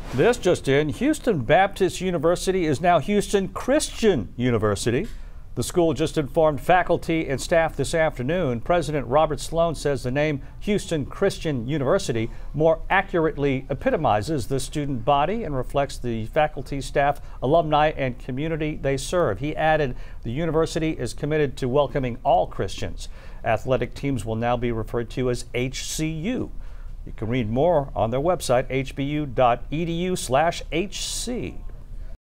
This just in, Houston Baptist University is now Houston Christian University. The school just informed faculty and staff this afternoon. President Robert Sloan says the name Houston Christian University more accurately epitomizes the student body and reflects the faculty, staff, alumni, and community they serve. He added the university is committed to welcoming all Christians. Athletic teams will now be referred to as HCU. You can read more on their website, hbu.edu/HC.